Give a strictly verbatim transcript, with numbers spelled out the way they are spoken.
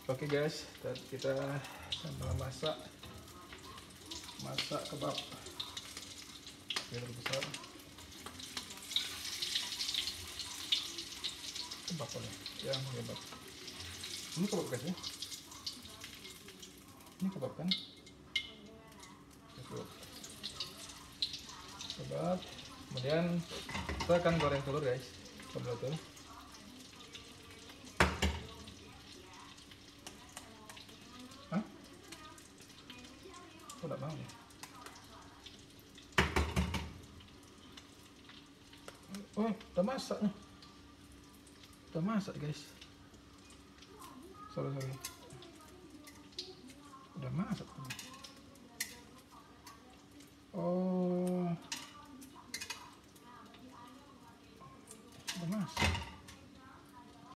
Oke guys, kita sambil masak masak kebab biar besar. Kebab boleh, ya kebab. Ini kebab guys ya. Ini kebab kan? Kebab. Kebab. Kemudian kita akan goreng telur guys. Telur itu. Hah? Kok tidak mau ya? Oh, udah masak nih. Udah masak guys. Sorry, sorry. Udah masak. Oh. Udah masak.